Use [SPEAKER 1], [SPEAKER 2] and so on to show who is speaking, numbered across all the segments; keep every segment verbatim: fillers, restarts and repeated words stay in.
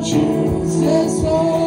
[SPEAKER 1] Jesus,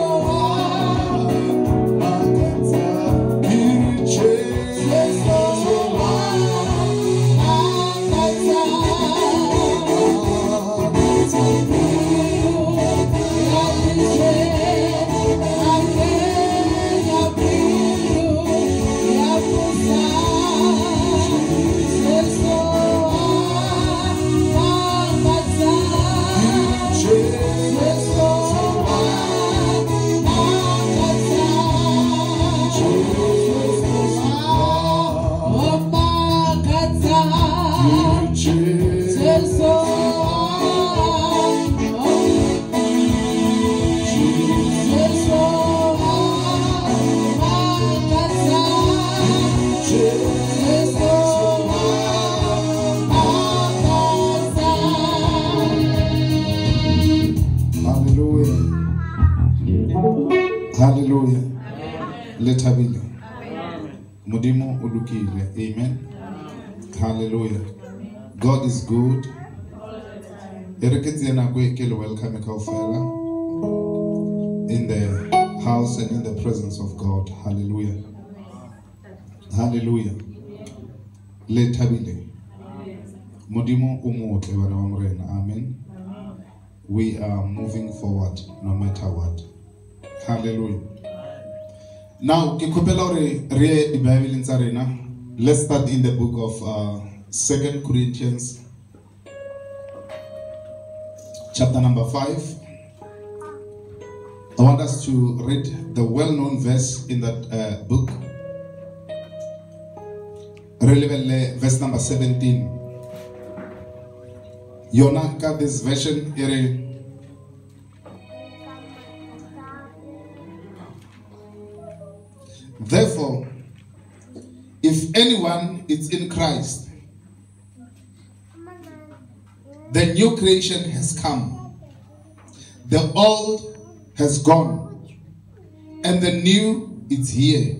[SPEAKER 1] Hallelujah. Letabile. Mudimo ulukile. Amen. Hallelujah. God is good. Welcome in the house and in the presence of God. Hallelujah. Hallelujah. Letabile. Mudimo umutle wana wamrena. Amen. We are moving forward no matter what. Hallelujah. Now, let's start in the book of uh, Second Corinthians, chapter number five. I want us to read the well-known verse in that uh, book. Relevant verse number seventeen. Yona got this version here. Therefore, if anyone is in Christ, the new creation has come. The old has gone, and the new is here.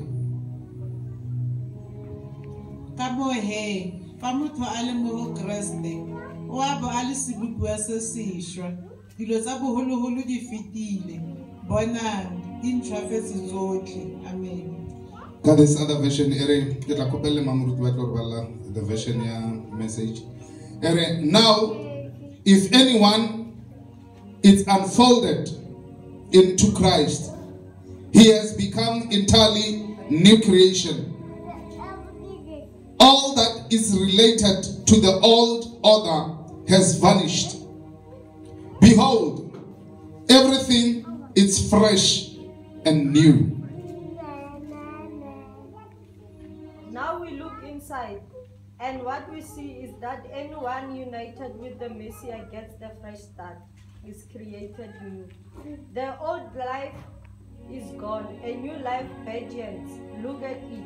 [SPEAKER 1] Amen. God, this other version, the version message. Now, if anyone is unfolded into Christ, he has become entirely new creation. All that is related to the old order has vanished. Behold, everything is fresh and new.
[SPEAKER 2] Now we look inside, and what we see is that anyone united with the Messiah gets the fresh start, is created new. The old life is gone, a new life begins. Look at it.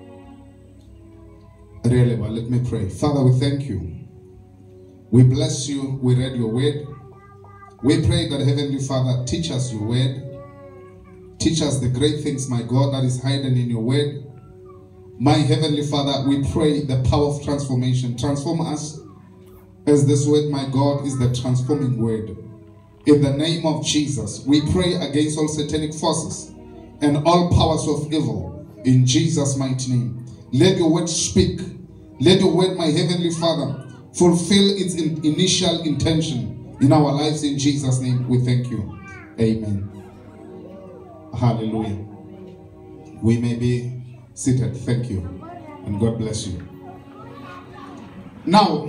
[SPEAKER 1] Really, well, let me pray. Father, we thank you. We bless you. We read your word. We pray that, Heavenly Father, teach us your word. Teach us the great things, my God, that is hidden in your word. My Heavenly Father, we pray the power of transformation. Transform us as this word, my God, is the transforming word. In the name of Jesus, we pray against all satanic forces and all powers of evil. In Jesus' mighty name. Let your word speak. Let your word, my Heavenly Father, fulfill its in initial intention in our lives. In Jesus' name, we thank you. Amen. Hallelujah. We may be seated. Thank you. And God bless you. Now,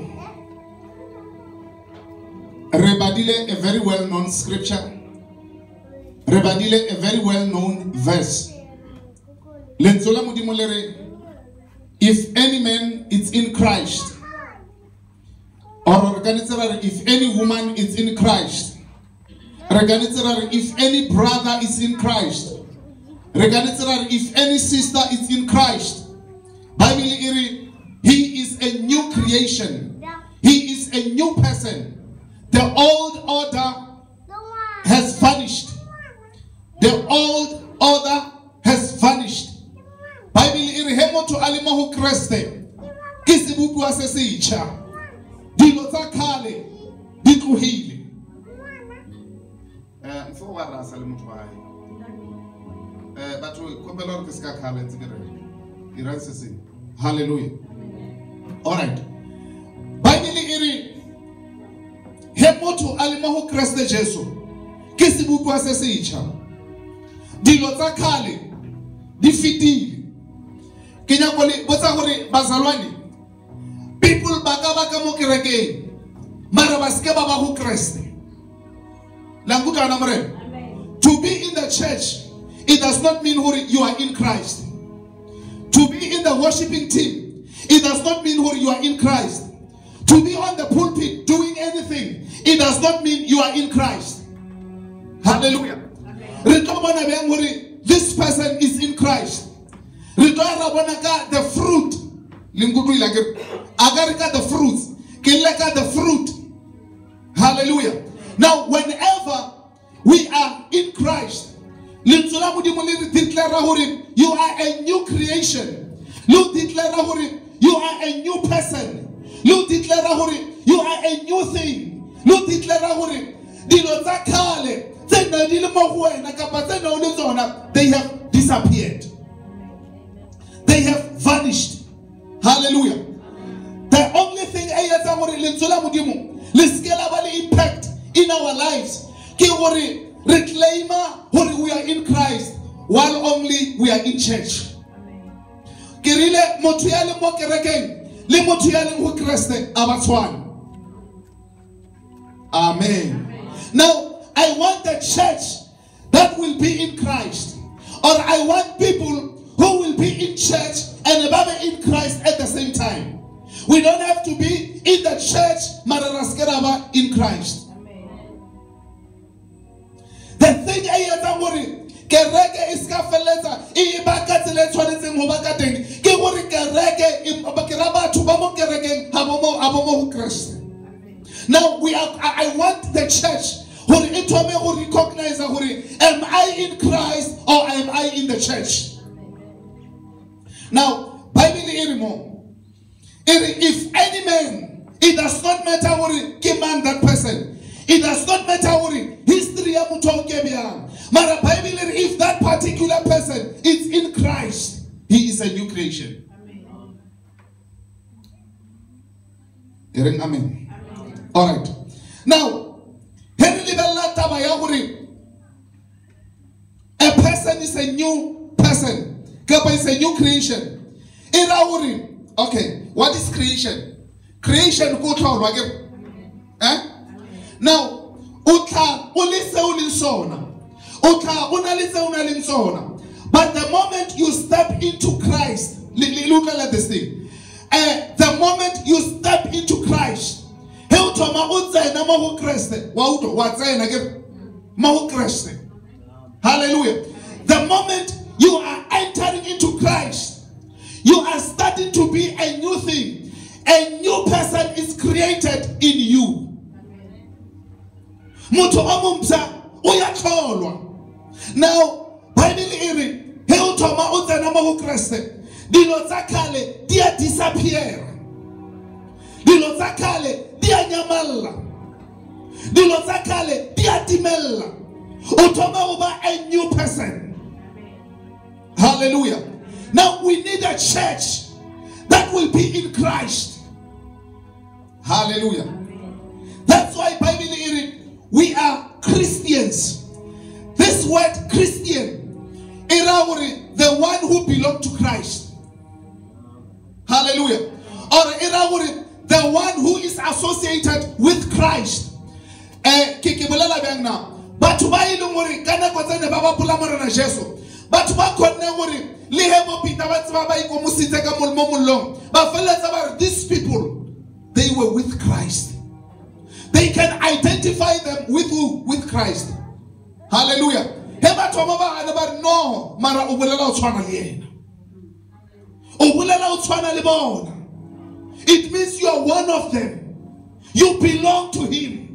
[SPEAKER 1] Rebadile, a very well-known scripture. Rebadile, a very well-known verse. Lenzola mudimolere. If any man is in Christ, or if any woman is in Christ, if any brother is in Christ, if any sister is in Christ, Bible, he is a new creation. He is a new person. The old order has vanished. The old order has vanished. Bible irihemo to alimahu kreste. Kisibubu asesicha. Dilota kale. Dikuhili. before wa rasa le motho wa hae eh batho kopela re ke ska khala ntse ke re ke ra se seng. Hallelujah. All right. Bible e re he motho a le mo ho Kriste Jesu ke sebopwa se setjha. Dilo tsa khale di fitile. Ke nyako le botsa gore bazalwane people ba ka ba ka mo kerekeng mara ba ske ba ba ho Kriste. La ngutana more. To be in the church, it does not mean you are in Christ. To be in the worshiping team, it does not mean you are in Christ. To be on the pulpit doing anything, it does not mean you are in Christ. Hallelujah. This person is in Christ. The fruit. The fruit. The fruit. Hallelujah. Now, whenever we are in Christ, you are a new creation. You are a new person. You are a new thing. They have disappeared. They have vanished. Hallelujah. The only thing impact in our lives, reclaim we are in Christ while only we are in church. Amen. Now, I want the church that will be in Christ, or I want people who will be in church and above in Christ at the same time. We don't have to be in the church, Mararaskeraba, in Christ. The thing I am worried, Kereke is Cafeleta, Ibakatele Twanism Hobakating, Gewori Kereke, Ibakiraba, Tubamo Kereke, Habomo, Abomo Christ. Now we are, I want the church who recognize, am I in Christ or am I in the church? Now, Bible anymore. If any man, it does not matter what man that person. It does not matter what history of if that particular person is in Christ, he is a new creation. Amen. Amen. All right. Now, a person is a new person. Is a new creation. Okay, what is creation? Creation go to eh? Now, utla ulise ulinsona. Utla unalise unalinsona. But the moment you step into Christ, look at this thing. Uh, the moment you step into Christ, hallelujah. The moment you are entering into Christ, you are starting to be a new thing. A new person is created in you. Now, Bible iri, heu toma uzana mahu Christe. Dilo zakale dia disappear. Dilo zakale dia nyamala. Dilo zakale dia dimella. Utoma uba a new person. Hallelujah. Now we need a church that will be in Christ. Hallelujah. That's why Bible we are Christians. This word Christian, the one who belongs to Christ. Hallelujah. Or the one who is associated with Christ. But But these people, they were with Christ. They can identify them with who? With Christ. Hallelujah. It means you are one of them. You belong to him.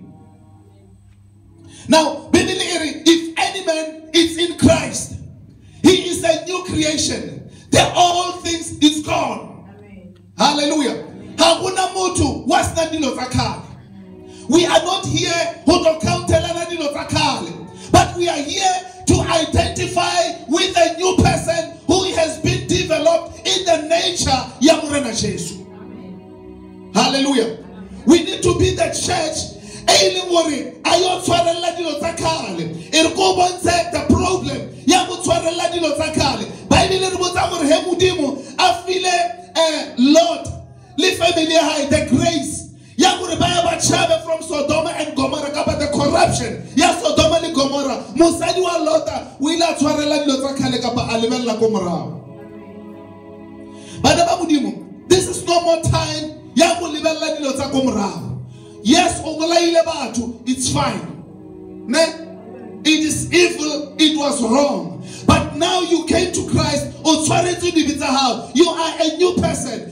[SPEAKER 1] Now, if any man is in Christ, he is a new creation. The old things is gone. Amen. Hallelujah. We are not here but we are here to identify with a new person who has been developed in the nature ya Morena Jesu. Hallelujah. We need to be the church. The problem. Lord, the grace. From Sodom and Gomorrah, the corruption. Yes, Sodom and Gomorrah. Musadi wa lota. We la twarela lota kale kapa alimela Gomorrah. This is no more time. Yes, it's fine. It is evil, it was wrong. But now you came to Christ. You are a new person.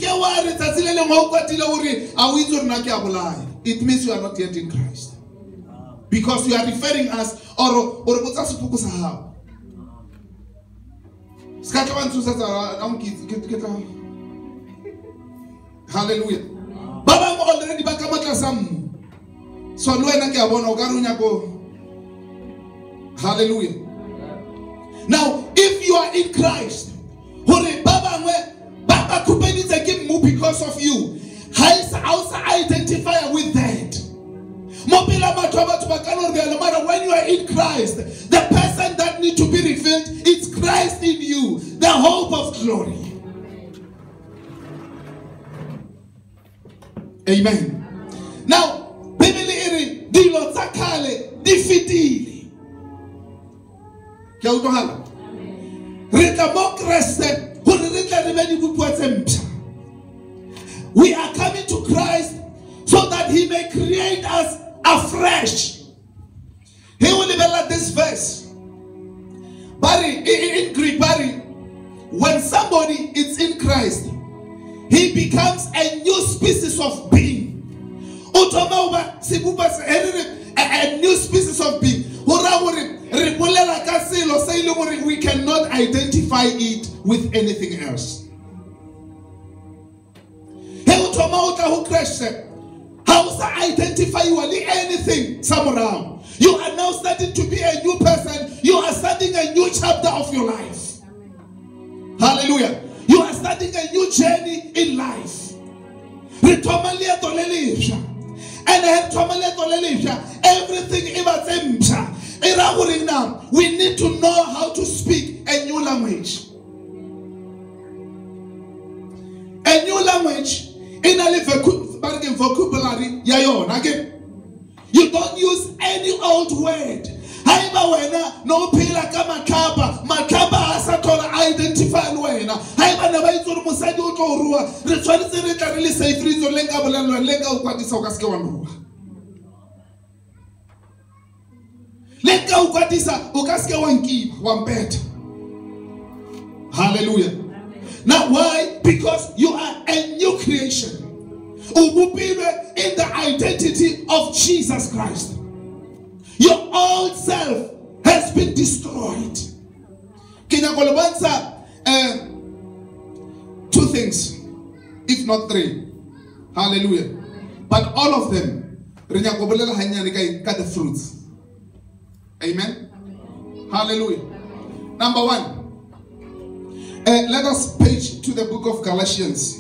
[SPEAKER 1] It means you are not yet in Christ. Because you are referring us or hallelujah. Baba already so hallelujah. Now, if you are in Christ, because of you, also identify with that. When you are in Christ, the person that needs to be revealed is Christ in you, the hope of glory. Amen. Now, Bibeli dilo takale difidili. We are coming to Christ so that He may create us afresh. He will develop this verse. Barry, in Greek, Barry, when somebody is in Christ, he becomes a new species of being. A new species of being. We cannot identify it with anything else. How to identify you with anything somehow? You are now starting to be a new person. You are starting a new chapter of your life. Hallelujah. You are starting a new journey in life. And everything now, we need to know how to speak a new language. A new language in a vocabulary. You don't use any old word. No pila kama kaba makaba asatola identify wena haiba na baitso musadi o tlo rua re tshwanetse re tla re le safe re zo lenga bolelo lenga o kwatisa o ka se wa rua lenga o kwatisa o ka se wa nkiba wa mpeta. Hallelujah. Now why? Because you are a new creation. Ubupilwe in the identity of Jesus Christ. Your old self has been destroyed. Uh, two things, if not three. Hallelujah. But all of them, got the fruits. Amen. Hallelujah. Number one, uh, let us page to the book of Galatians.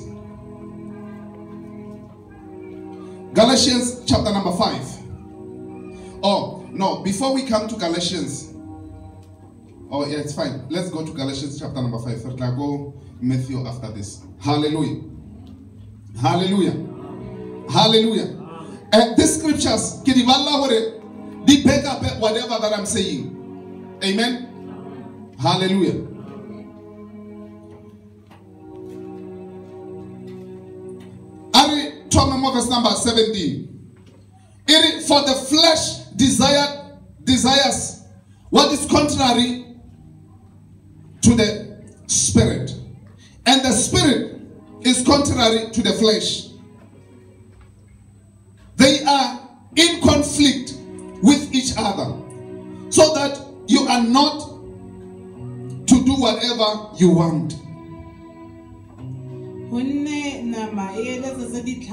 [SPEAKER 1] Galatians chapter number five. Oh. No, before we come to Galatians, oh yeah, it's fine. Let's go to Galatians chapter number five. First, I'll go Matthew after this. Hallelujah. Hallelujah. Hallelujah. Uh, these scriptures, they back up whatever that I'm saying. Amen. Hallelujah. Ari, verse number seventeen. For the flesh desire desires what is contrary to the spirit, and the spirit is contrary to the flesh. They are in conflict with each other, so that you are not to do whatever you want.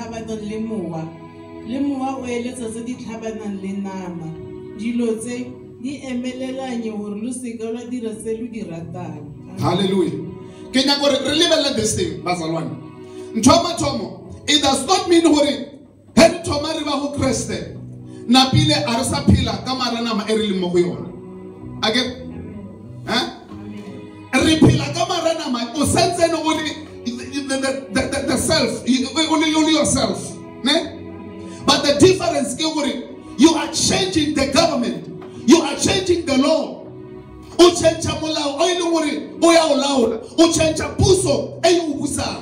[SPEAKER 3] Le mowa o eletsa se di tlhabanang le nama dilo tse
[SPEAKER 1] Hallelujah. Can you go relive this thing, Bazalwan? Ntoma tomo. It does not mean hori. Hen toma riba hu kreste. Na pile arsa pila kamara na ma erili mohuyo. Again, huh? Repila kamara na ma usense no only the the the the self, only only yourself, ne? But the difference is you are changing the government, you are changing the law. Uchencha mulao oilu muri oya olaula. Uchencha puso eyu ubusa.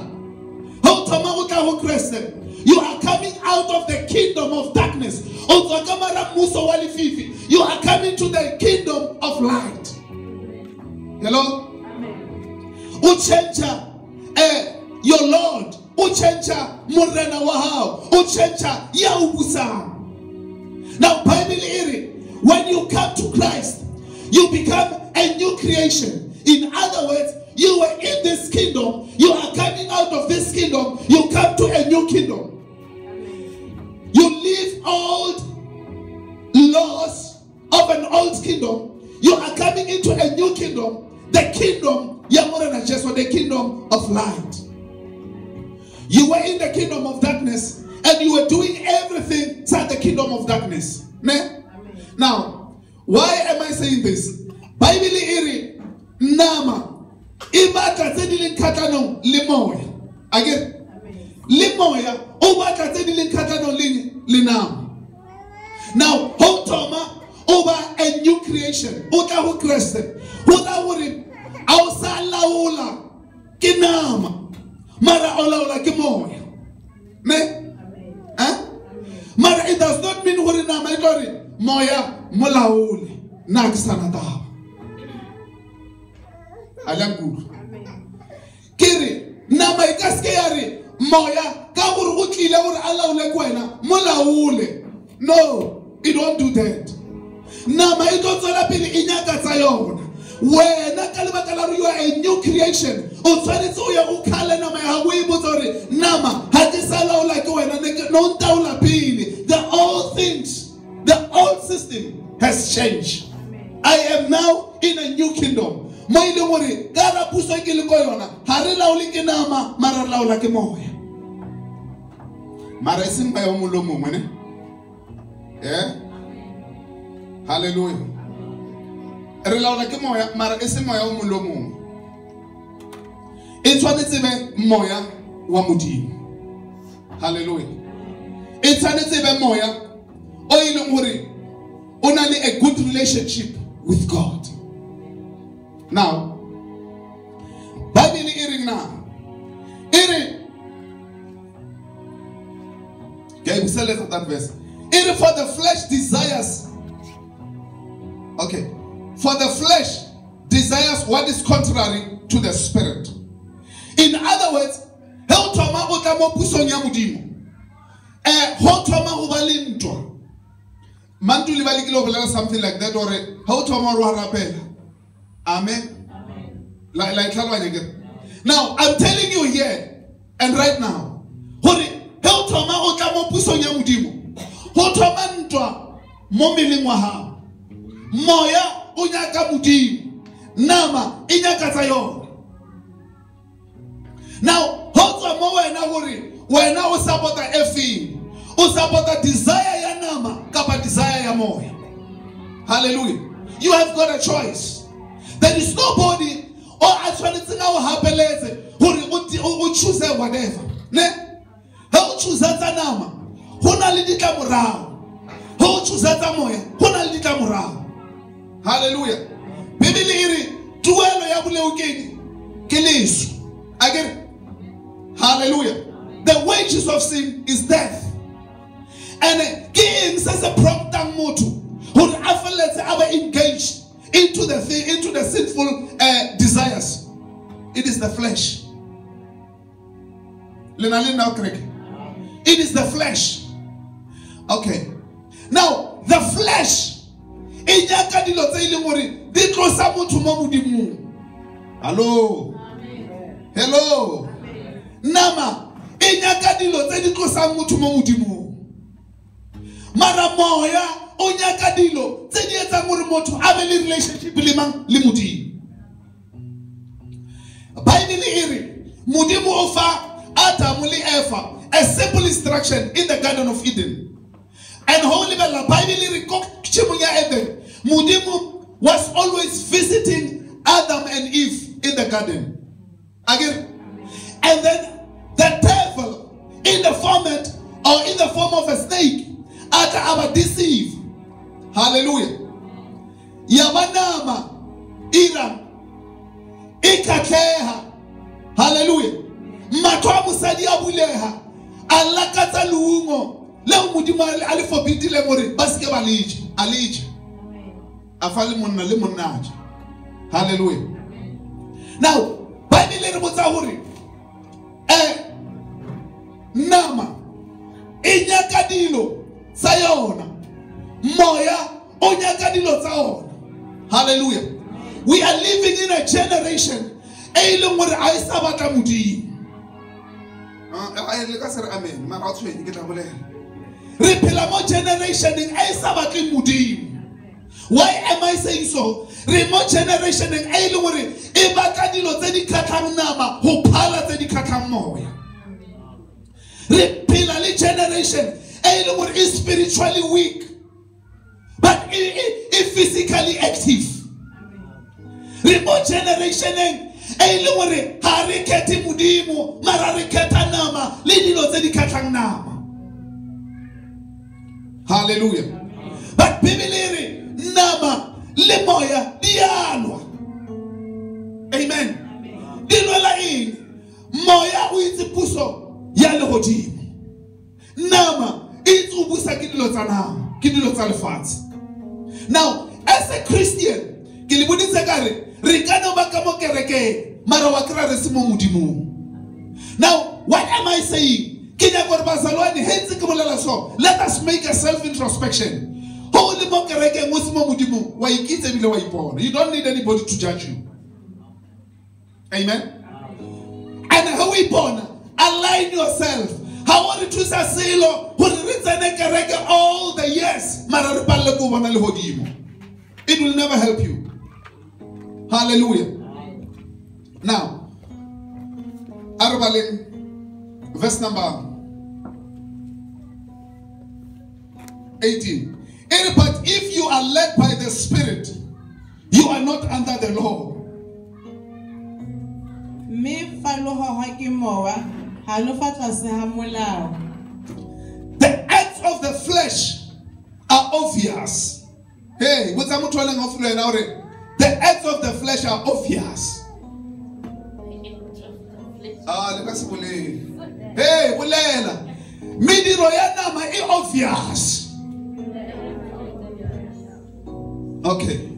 [SPEAKER 1] You are coming out of the kingdom of darkness. You are coming to the kingdom of light. Hello? Uchencha eh, your Lord. Uchencha murena wahao. Uchencha ya ubusa. Now, Bible iri, when you come to Christ, you become a new creation. In other words, you were in this kingdom, you are coming out of this kingdom, you come to a new kingdom. You leave old laws of an old kingdom, you are coming into a new kingdom, the kingdom, the kingdom of light. You were in the kingdom of darkness, and you were doing everything inside the kingdom of darkness. Ne? Now, why am I saying this? Bible iri nama imaka zedilin katano limoya. Again, limoya ubaka zedilin katano linam. Now, hotoma over a new creation. Uta hu kreste. Uta wuri ausa laula kinama mara olaula kimoya. Ne? Huh? Mara, it does not mean wuri nama itori moya mulauli naksanata. Alam Kiri na mai kaskeyari moya kaburu ukile ur Allah ule kwena mula ule. No, it don't do that. Na mai itozola pili inyaka tayona. Wena kalima kalaru, you are a new creation. Utsani tsuya ukale na mai hawi buzori nama hadisala ule kwena no taula pili. The old things, the old system has changed. I am now in a new kingdom. Maile muri gara puso ikili koyona harila uliki nama marala ulaki moya. Mara isimba ya umulomu mwene. Yeah. Hallelujah. Harila ulaki moya mara isimba ya umulomu. Itwanitibe moya wa mudi. Hallelujah. Itwanitibe moya oilu muri only a good relationship with God. Now, Bible hearing now. Hearing. Okay, we say let's look at that verse. Hearing for the flesh desires. Okay. For the flesh desires what is contrary to the spirit. In other words, Heltoma utamo pusonya mudimu. Eh, Heltoma ubalintwa. Mantu libalikilo something like that or Heltoma ruharapela. Amen. Like, like now, I'm telling you here and right now. Hori, heltoma otamo pusonya mudimu. Hotoma ntwa momili mwaha. Moya unyaka mudimu. Nama inyaka tayo. Now, hotoma wena hori, wena usapota efi. Usapota desire ya nama kapa desire ya moya. Hallelujah. You have got a choice. There is nobody or actually now happen who choose whatever. Ne? Who choose that nama? Who na lidika murao? Who choose that moya? Who na lidika murao? Hallelujah. Bibili iri tuwelo ya bule ukeni kilisu. Again. Hallelujah. The wages of sin is death. And king says a promptang motu who affiliates are engaged into the thing, into the sinful uh, desires. It is the flesh. It is the flesh. Okay. Now, the flesh. Hello. Hello. Nama. Mara moya o nyaka dilo tse di etsang gore motho a be le relationship le mang le Modimo. Bible e re Modimo o fa Adam le Eva a simple instruction in the Garden of Eden. And Holy Bible Bible re ko tshimong ya Eden, Modimo was always visiting Adam and Eve in the garden. Again. And then the devil in the format or in the form of a snake ata aba deceive. Hallelujah. Yabanama ira ikatleha. Hallelujah. Matwa musadi abuleha alakata luungo le Modimo ali forbidi le more basike baliji aliji afali monna le monnaje. Hallelujah. Now Bible le re botsa hore eh nama inyaka dilo sa yona moya o nyaka dilo tsa ona. Hallelujah. We are living in a generation e leng gore a isa batla Modimo. Ah le ka sere amen ma ra tshwenye ke tla bolela re phela mo generation e isa batla Modimo. Why am I saying so? Remote generation and e leng gore e batla dilo tse di khatlhang nama ho phala tse di khatlhang moya. Re phela le generation e leng gore is spiritually weak but is physically active. Remote generation e leng gore ha re khethe Modimo mara re khetha nama le dilo tse di khatlhang nama. Hallelujah. But Bible nama le moya dialwa. Amen. Dilwela eng moya o itse puso ya le godimo, nama itse o busa ke dilo tsa nama ke dilo tsa lefatshe. Now as a Christian ke le boditse kare re kana ba ka mo kereke mara wa kra re se mo Modimo. Now what am I saying? Ke nya gore bazalwane hentse ke bolela so let us make a self introspection. Holy mo kereke mo se mo Modimo wa ikitse bile wa ipona. You don't need anybody to judge you. Amen. And how we born? Align yourself. How are you to say lo? Who return kereke all the years? Mara re palle ko bona le hodimo. It will never help you. Hallelujah. Now, Arbalin, verse number eighteen. But if you are led by the Spirit, you are not under the law. The acts of the flesh are obvious. Hey, what's I'm telling you now? The acts of the flesh are obvious. Ah, let us say, hey, bulela. Midiro ya nama is obvious. Okay,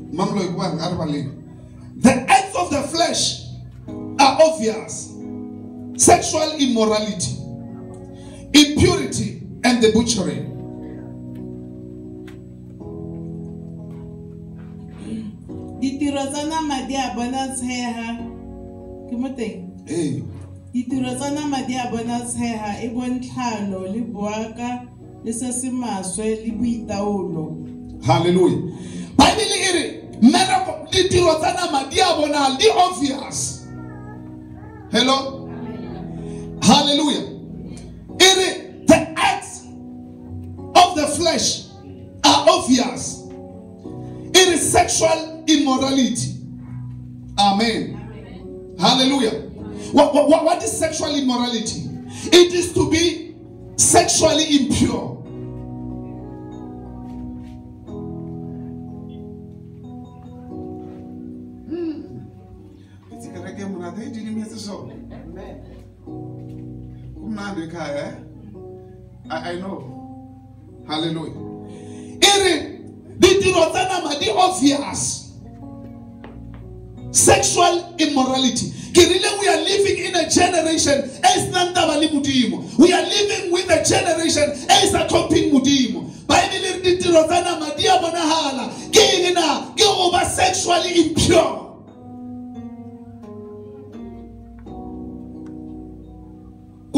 [SPEAKER 1] the acts of the flesh are obvious: sexual immorality, impurity, and debauchery. Hey. Hallelujah. Bible ere mera ditiro tsa nama di abona di obvious. Hello. Hallelujah. Ere the acts of the flesh are obvious. It is sexual immorality. Amen. Hallelujah. What, what, what is sexual immorality? It is to be sexually impure. I, I know. Hallelujah. The obvious sexual immorality. We are living in a generation as Nandabali Mudimo. We are living with a generation as a topping Mudimo. Bible did Rosana Madia Bonahala. Gina, go over sexually impure.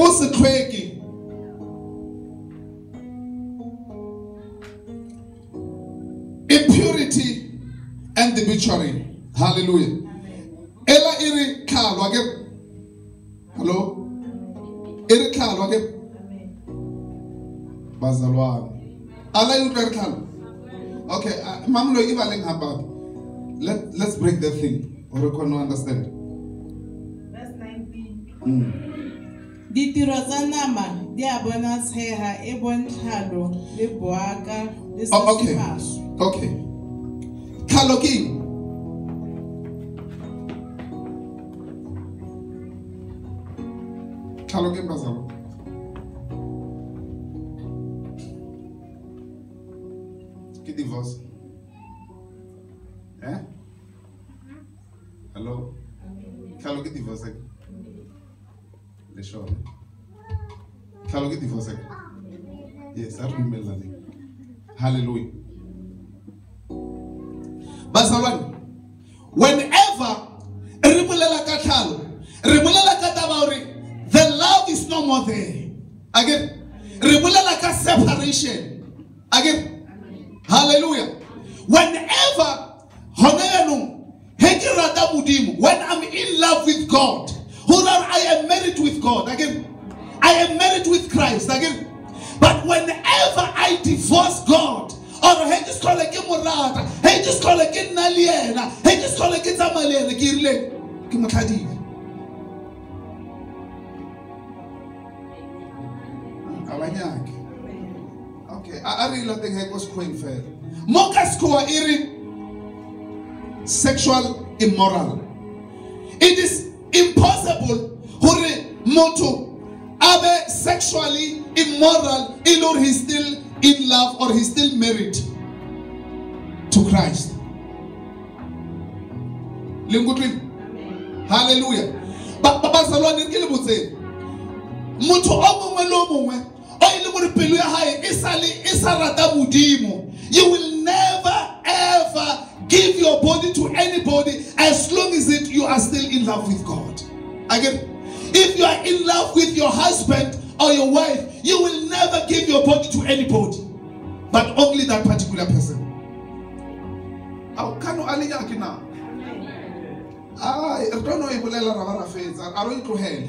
[SPEAKER 1] Consecrating. obituary. Hallelujah. Ella iri khalo ake. Hello. Iri khalo ake. Bazalwane. Ala yutler khalo. Okay, uh, mam lo ibaleng habab. Let let's break that thing. Or you can understand.
[SPEAKER 2] Verse nineteen.
[SPEAKER 1] Mm.
[SPEAKER 3] Ditiro tsa nama di a bona tsheha e bontlhalo le boaka le
[SPEAKER 1] Oh, okay.
[SPEAKER 3] sesimaso.
[SPEAKER 1] Okay. Khalo king. Khalo king bazalo. Ki divorce. Eh? Hello? Khalo ki divorce. Le show. Khalo ki divorce. Yes, I remember that. Hallelujah. Bazalwane, whenever ribulela ka tlhalo, ribulela ka taba hore the love is no more there. Again, ribulela ka separation. Again, hallelujah. Whenever when I'm in love with God, I am married with God. Again, I am married with Christ. Again, but whenever I divorce God, or he just call it Murata, he just call it Naliena, he just call it Tamaliena, Girle, Kimakadi. Okay, I really think he was quite fair. Mokaskoa iri sexual immoral. It is impossible for moto abe sexually immoral or he's still in love or he's still married to Christ. Hallelujah. But Papa Salon didn't say moto omwe lo mwe you will never ever give your body to anybody as long as it you are still in love with God. Again, if you are in love with your husband or your wife, you will never give your body to anybody, but only that particular person. How can you aliyaki now? I don't know if you are going to hell.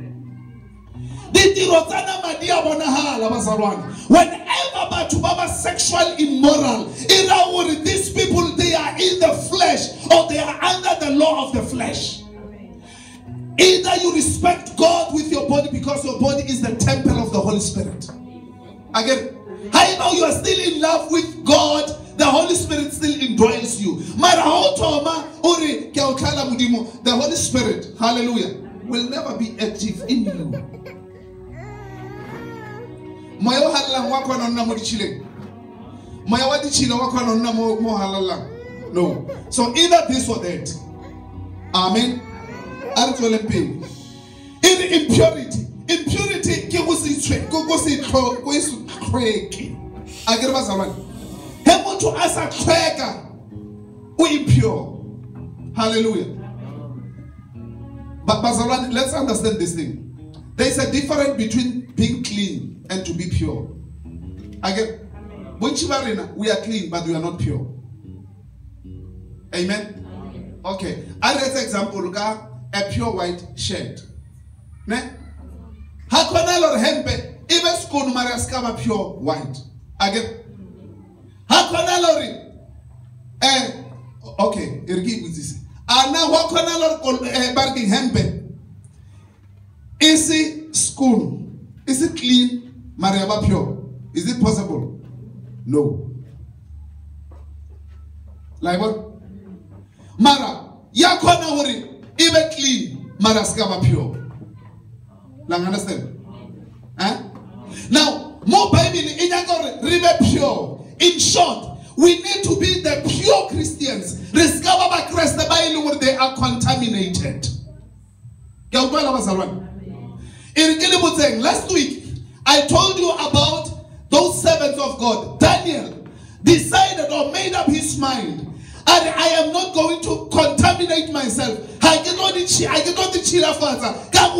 [SPEAKER 1] Whenever Batubaba sexual immoral, these people, they are in the flesh or they are under the law of the flesh. Either you respect God with your body because your body is the temple of the Holy Spirit. Again, I know you are still in love with God, the Holy Spirit still indwells you. The Holy Spirit, hallelujah, will never be active in you. No. So either this or that. Amen. In impurity. Impurity to us a cracker. Impure. Hallelujah. But Bazaran, let's understand this thing. There is a difference between being clean and to be pure. Again, we are clean, but we are not pure. Amen. Okay. I read an example. A pure white shirt. Ne? Hakonal or hempe. Even school mariaskama pure white. Again. Hakonal or eh. Okay. Irgi with this. Ana hakonal or barking hempe. Is it school? Is it clean? Mariaba pure? Is it possible? No. Like what? Mara, yakona wori, even clean, maraskaba pure. Lang understand? Huh? Now, more Bible in ribe pure. In short, we need to be the pure Christians. Discover by Christ the Bible where they are contaminated. Last week, I told you about those servants of God. Daniel decided or made up his mind, and I am not going to contaminate myself. I get on the I get on the chila father.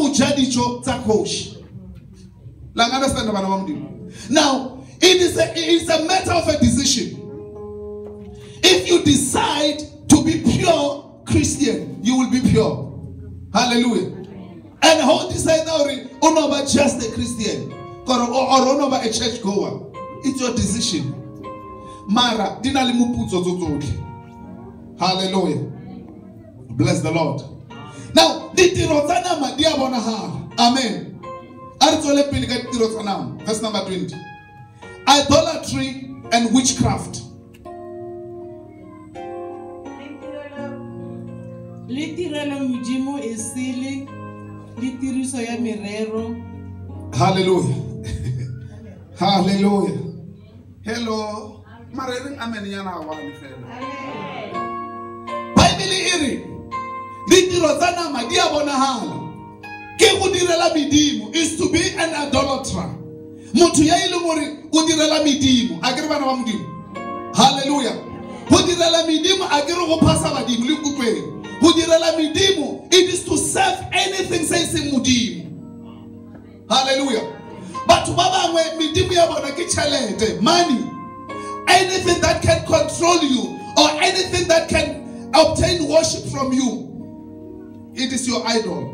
[SPEAKER 1] Now, it is a it is a matter of a decision. If you decide to be pure Christian, you will be pure. Hallelujah. And how decide now on just a Christian or on over a church goer? It's your decision. Mara, dinali muputso totoki. Hallelujah. Bless the Lord. Now, the Tirotanama, dear Bonaha. Amen. Artole Piligat Tirotanam, verse number twenty. Idolatry and witchcraft.
[SPEAKER 3] Litirelo mujimo esili, litiriso ya mirero.
[SPEAKER 1] Hallelujah. Hallelujah. Hello. Marering amen yana awani fela. Bible iri. Litirozana madia bonahala. Ke udirela midimu is to be an idolater. Mutu ya ilumuri udirela midimu. Agiri bana wa midimu. Hallelujah. Udirela midimu agiri upasa madimu likupwe. Udirela midimu, it is to serve anything says in mudimu. Hallelujah. But baba we midimu ya bona kichalete money. Anything that can control you or anything that can obtain worship from you, it is your idol.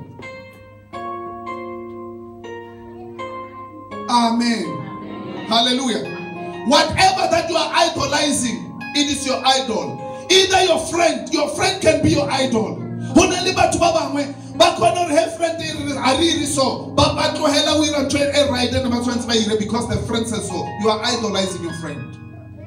[SPEAKER 1] Amen. Amen. Hallelujah. Whatever that you are idolizing, it is your idol. Either your friend, your friend can be your idol. Because the friend says so. You are idolizing your friend.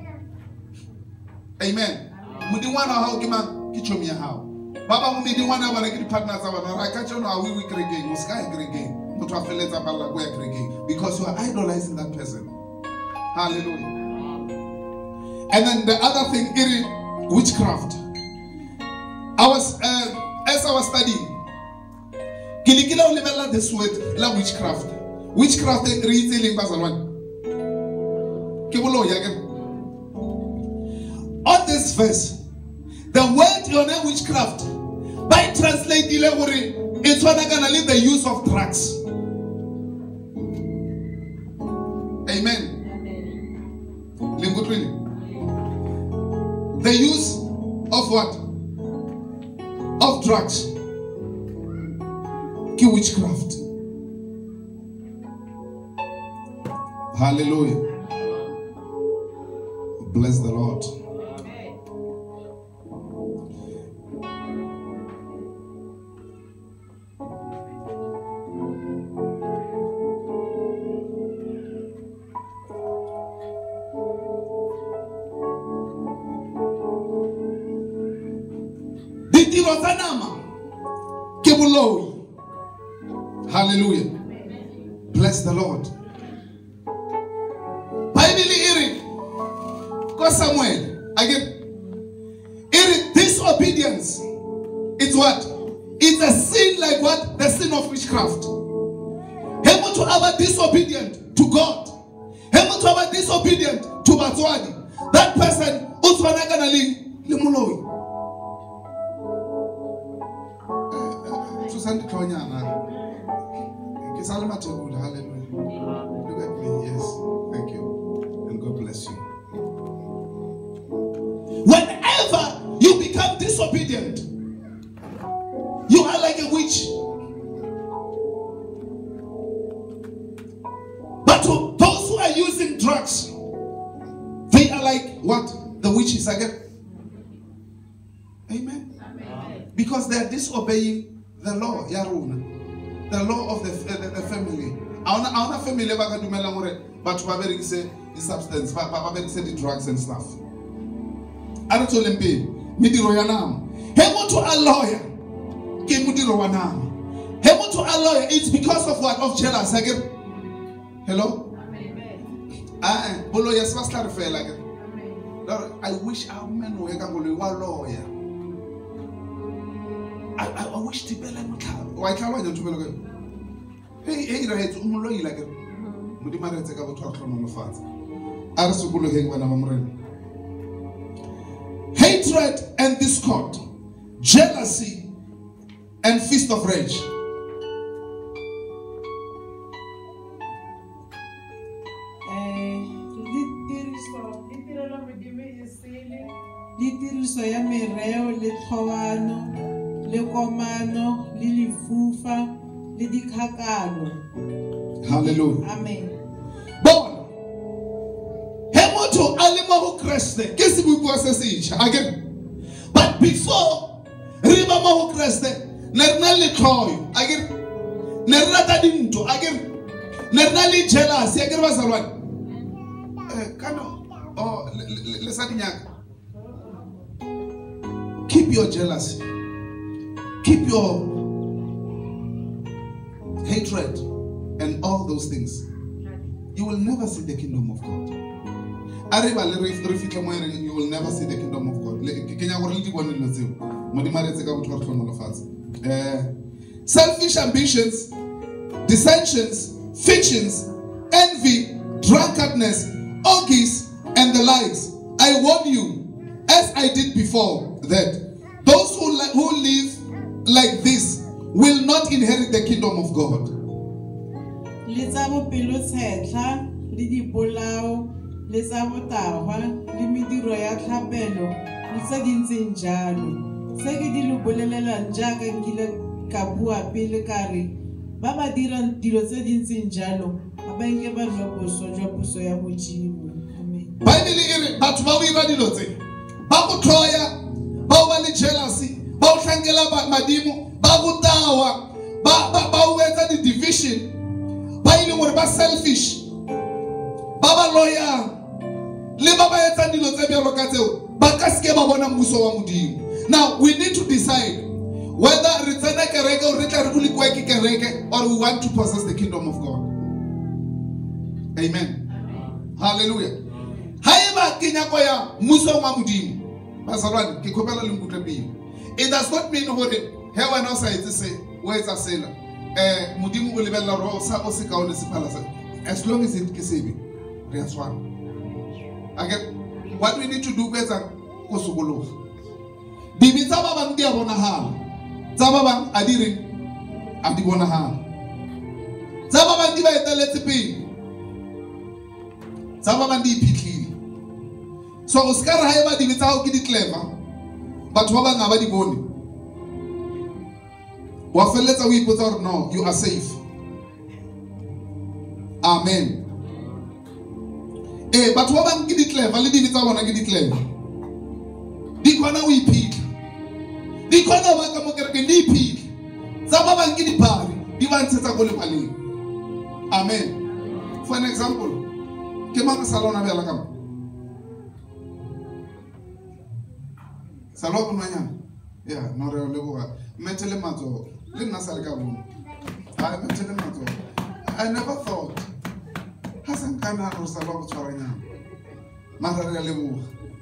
[SPEAKER 1] Amen. Mudiwana how kiman kichomia how. Baba mudiwana wana kiti partners wana rakacho no awi wikre game muskai kre game. Mutu afeleza bala go kre game because you are idolizing that person. Hallelujah. And then the other thing is witchcraft. I was uh, as I was studying. Kilikila ulivela this word la witchcraft. Witchcraft reads in Bazalwan. Kibulo yagen. On this verse, the word your name witchcraft, by translating it's what I'm gonna leave the use of drugs. Amen. Amen. The use of what? Of drugs. Ki witchcraft. Hallelujah. Bless the Lord. Hallelujah. Bless the Lord. Bible iri. Go Samuel. Again. Iri, disobedience. It's what? It's a sin like what? The sin of witchcraft. Hemu to have disobedient to God. Hemu to have disobedient to Batwadi. That person utwanaganali limuloi. Hallelujah. Look at me. Yes. Thank you. And God bless you. Whenever you become disobedient, you are like a witch. But to those who are using drugs, they are like what? The witches again. Amen. Amen. Because they are disobeying the law, Yaruna. The law of the, the, the family. Our family never do melanore, but Baberic say the substance, Baberic say the drugs and stuff. I don't tell him, Midi Royanam. He want to a lawyer. Mudi Royanam. He want to a lawyer. It's because of what? Of jealous. Again. Hello? Amen. Ah, Bolo yes, must clarify like it. I wish our men were a lawyer. I, I, I wish to be like why can't I do it? Hey, hey, right, Umuloy like it. Mudimara take about talk from the fat. Arasubulo hang when I'm ready. Hatred and discord, jealousy and feast of rage.
[SPEAKER 3] Little so ya mereo tlhoano, le komano, le lefufa, le dikgakalo.
[SPEAKER 1] Hallelujah.
[SPEAKER 3] Amen.
[SPEAKER 1] Bon. Hemoto alimahu Kriste. Kesi bukwa sesi again. But before riba mahu Kriste, nernali troy again. Nernata dinto again. Nernali jealous again bazalwan. Eh kano oh le sadinyaka. Keep your jealousy. Keep your hatred and all those things. You will never see the kingdom of God. You will never see the kingdom of God. Uh, selfish ambitions, dissensions, fictions, envy, drunkenness, orgies, and the likes. I warn you, as I did before, that those who, li- who live like this will not inherit the kingdom of God. Finally, but what we ready to say? Babu Troya, Babu jealousy, Babu Shangela Madimu, Babu Tawa, Babu the division, Babu were selfish, Baba lawyer, Libaba Etandilo Zebia Rokateo, Bakaske Babona Muso Mudi. Now we need to decide whether Ritana Kereke or Rita Rulikweki Kereke or we want to possess the kingdom of God. Amen. Amen. Hallelujah. Haiba Kinyakoya Muso Mamudi. Basaran, Kikopela Lumbukabi. It does not mean what it heaven outside to say, where is a sailor? Mudimu will live la rosa or sika on the palace. As long as it Kisebi. That's one. Again, what we need to do better Kosubolo. Bibi Tababan Diabonahal. Tababan Adirin Adibonahal. Tababan Diva Teletipi. Tababan Di Piki. So Oscar Haiba di without getting clever, but Waba Nabadi Boni. What for letter we put out? No, you are safe. Amen. Eh, but Waba get it clever, let it out and get it clever. The corner we peak. The corner Wakamoka ni peak. Zababan get it party. The one set a goal pali. Amen. For an example, Kemaka Salona Velakam. Salwa kunanya, yeah, no real mentally matter. Lina Salgabu. I mentally matter. I never thought Hassan Kana or Salwa Charanya. Matter level.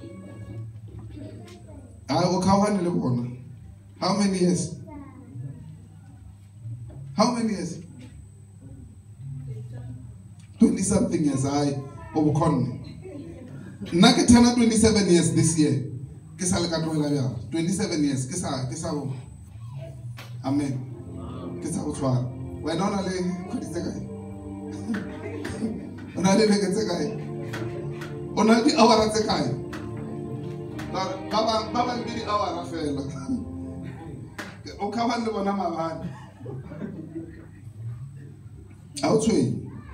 [SPEAKER 1] I will cover level. How many years? How many years? Twenty something years. I overcome. Nakatana twenty seven years this year. twenty-seven years. Kisa, kisa. Amen. Kisa utwa. We're not only kutitega. Onali veketega. Onali awara tekai. Baba, baba bidi awara fela. Okawan le bona mabani. Outway.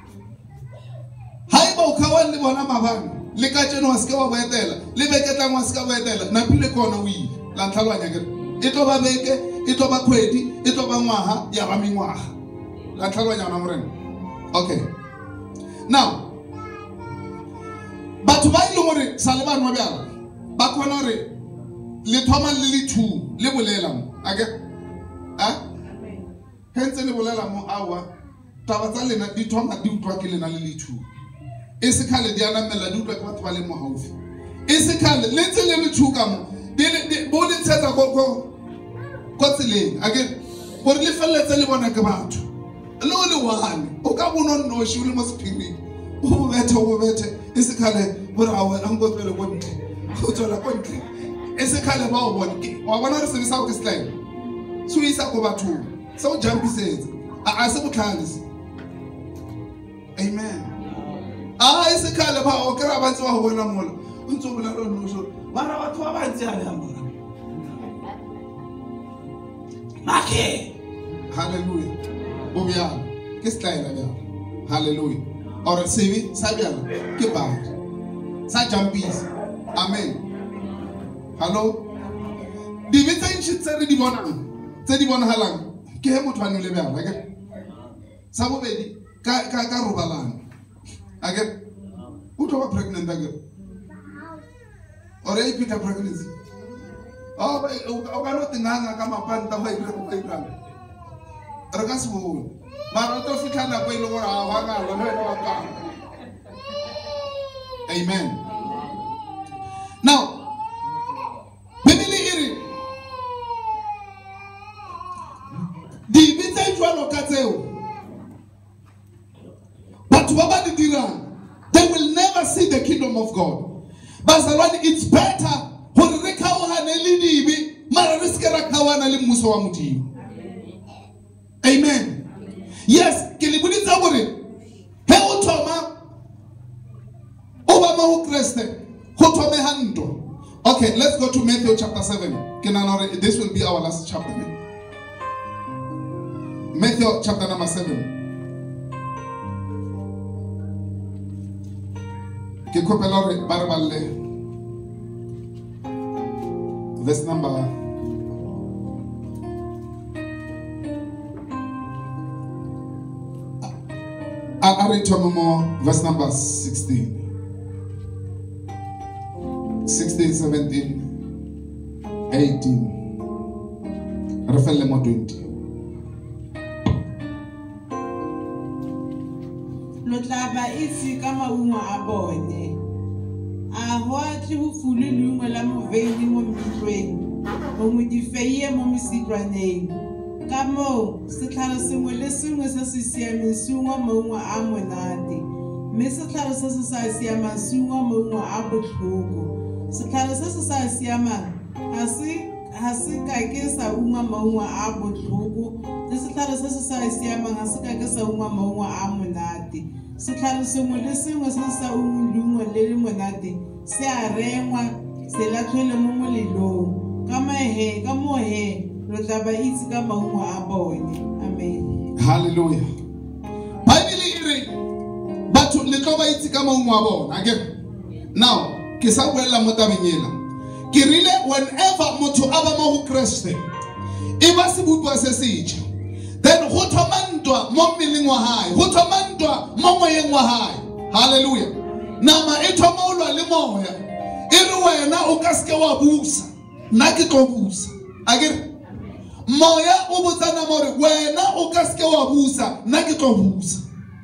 [SPEAKER 1] Haiba okawan le bona mabani. Likache no waske wa boetela le beketla waska boetela na pile kona wi la tlhalwanya ke ito ba beke ito ba khwedi ito ba ngwaha ya ba mingwaha la tlhalwanya na morena. Okay, now batho ba ile gore sale ba nwa bjala ba kona re le thoma le le two le bolela mo ake ha hentse le bolela mo awa taba tsa lena di thoma di utwa ke lena le le two. Isikale diana mela duka kwa twale mo haufi. Isikale letse le mthuka mo. Di bo le tsetsa go go go tseleng. Again, go le feletse le bona ke batho. Le o le wahane. O ka bona no shi le mo sephiring. O bethe o bethe. Isikale borawe ango tswele go ntle. Go tswela go ntle. Isikale ba o bona ke. Wa bona re se bisa go ke slide. So isa go batho. So jump says. A se botlhalisi. Amen. Ah, ese kale ba o kra ba ntse wa bona mola. O ntse o bolela no sho. Ba ra batho ba ba ntse a le amara. Okay. Hallelujah. Bobian. Qu'est-ce que là là? Hallelujah. Or sevi sabian. Que bad. Sa jampis. Amen. Hello. Di vita in shit seri di bonang. Seri di bonang halang. Ke mo twanu le ba ga. Sa bo bedi ka ka ka robalang. Aga. Uto ba pregnant aga. Or e pita pregnancy. Oh, ba o ka no tinganga ka mapanta ba ipita ko ipita. Rakasbu. Mara to fika na ko ilo ra wa nga lo no wa ka. Amen. Now, Bibili iri. Di vita jwalo kateo. But baba di diran, they will never see the kingdom of God. But it's better when rekawa na lidibi mara riskera kawana li muso wa muti. Amen. Yes, kilibuni tabore. He utoma Obama hu Kriste. Hutome hando. Okay, let's go to Matthew chapter seven. This will be our last chapter. Matthew chapter number seven. Kikopelore barballe. Verse number I read to more verse number sixteen. sixteen, seventeen, eighteen. Refelle mo twenty.
[SPEAKER 3] Lotlaba isi kama unwa abone. Ahwati hufulu lunga la muveni mo mbitlweni. Mo mudifeye mo misidwaneng. Kamo setlhare sengwe le sengwe se se siameng se ungwa maungo a monate. Mme setlhare se se sa siamang se ungwa maungo a botlhoko. Setlhare se se sa siamang ha se ha se ka ke sa ungwa maungo a botlhoko. Le setlhare se se sa siamang ha se ka ke sa ungwa maungo a monate. Setlhare sengwe le sengwe se se sa ungwe leungo le le monate se a rengwa se latlhele mo molelong. Ka mahe ka mohe Amen.
[SPEAKER 1] Hallelujah. Bible iri but litlo ba itse ka maungo a bona. Again. Now, ke sa boela mo tabenyela. Ke rile whenever motho a ba mo go Kriste. E ba se butwa se seja. Then go thomantwa mo mmeleng wa hae. Go thomantwa mo moyeng wa hae. Hallelujah. Nama e thomolwa le moya. E re wena o ka se wa busa. Nna ke tlo busa. Again. Moya o botsana more wena o ka se wa busa nna ke tlo busa.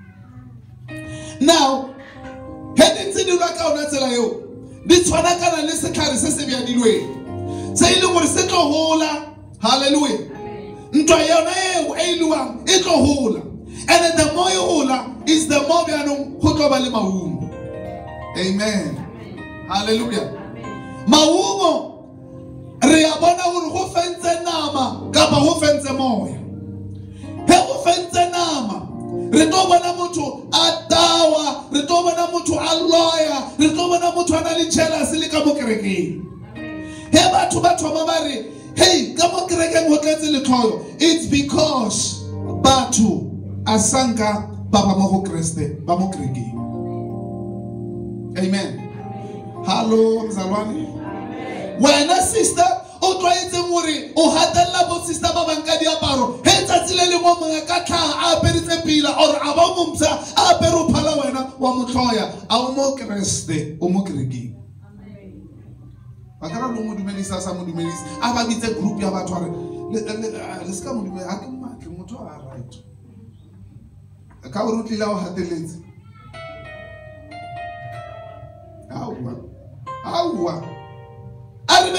[SPEAKER 1] Now he ditse di lwa ka ona tsela eo di tshwana kana le setlhare se se bya dilwe se ile gore se tlo hola. Hallelujah. Ntwa yona eo e ilwang e tlo hola, and the more you hola is the more bya no go tlo ba le maungo. Amen. Hallelujah. Maungo re a bona gore go fentse nama kapa go fentse moya. He go fentse nama re tlo bona motho a tawa, re tlo bona motho a loya, re tlo bona motho a na le jealousy le ka mo kerekeng. He batho ba thoma ba re hey ka mo kerekeng go tletse le tlhoyo. It's because batho a sanka ba ba mo go Kriste ba mo kerekeng. Amen. Hello mzalwane. When a sister o twaetse ngore o hatella bo sister ba banka diaparo he tsatsi le le mo mongwe ka tlha a peritse pila or a ba momtsa a pero phala wena wa motloya a o mo Kriste o mo kerekeng. Amen. Ba ka lo mo dumelisa sa mo dumelisa a ba bitse group ya batho re le ska mo dumela a ke matle motho a right ka o rutlila o hateletse awa awa. And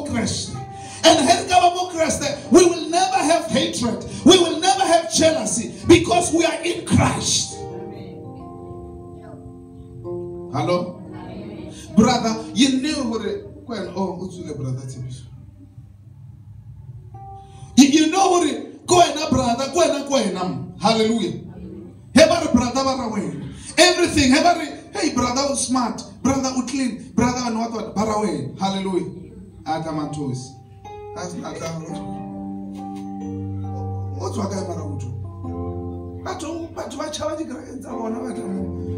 [SPEAKER 1] we will never have hatred. We will never have jealousy because we are in Christ. Hello? Brother, you know what when oh what's the brother you, you know what go and brother go and go and hallelujah. Every brother everything every hey brother was smart, brother was clean, brother and what what baraway. Hallelujah. Atamantos. That's not that. o tswa ka mara motho batho batho ba tshaba di grants tsa bona ba tla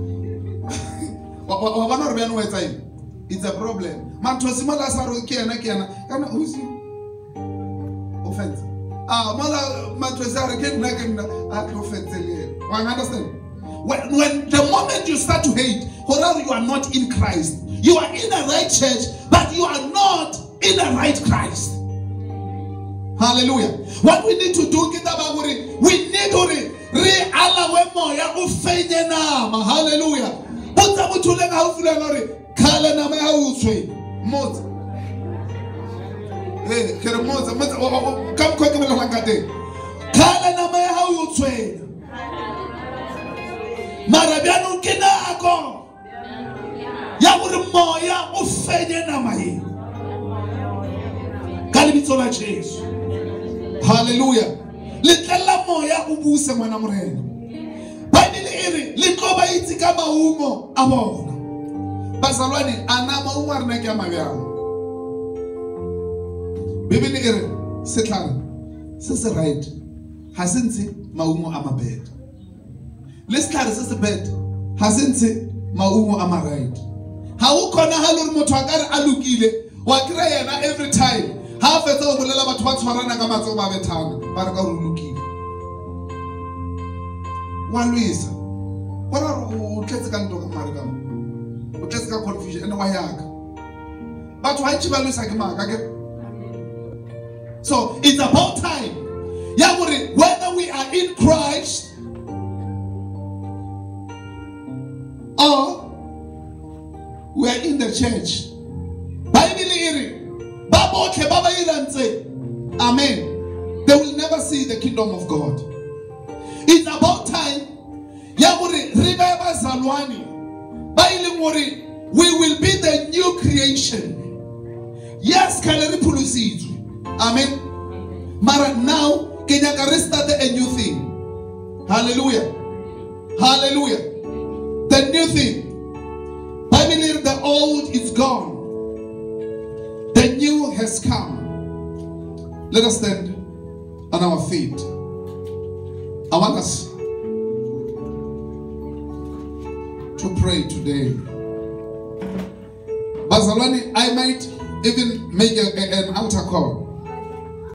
[SPEAKER 1] wa bona re bana o etsa eng. It's a problem. Matho simola sa ro ke ena ke ena kana o si offense. Ah, mala matho sa re ke nna ke nna a tlo offense le. You understand? When, when the moment you start to hate, or you are not in Christ, you are in a right church, but you are not in a right Christ. Hallelujah. What we need to do, we need to re ala moya u fenye nama. Hallelujah. Botsa motho le ga u fula lore khala nama ya u tswe. Motsa. Eh, kere motsa, motsa kam ko ke mela ngate. Khala nama ya u tswe. Mara biano ke nako. Ya gore moya u fenye nama ye. Ka lebitso la Jesu. Hallelujah. Letlela moya o buse ngwana morena. Bible ere le tlo ba itse ka maungo a bona. Bazalwane ana maungo a rena ke a mabjang. Bible ere setlhare se se right ha se ntse maungo a mabed. Le setlhare se se bed ha se ntse maungo a ma right. Ha o khona ha le motho a ka re a lokile wa kry yena every time. Ha fetsa o bolela batho ba tshwarana ka matso ba bethana ba re ka re lokile. Wa Luisa ora o tletse ka ntwa ka mare ka o tletse ka confusion ene wa yaka batho ha itse ba Luisa ke maka ke. So it's about time ya gore whether we are in Christ or we are in the church. Bible ere amen. They will never see the kingdom of God. It's about time. We will be the new creation. Yes, amen. Mara now, Kenya start a new thing. Hallelujah. Hallelujah. The new thing. I believe the old is gone. The new has come. Let us stand on our feet. I want us to pray today. Bazalwane, I might even make a, a, an altar call.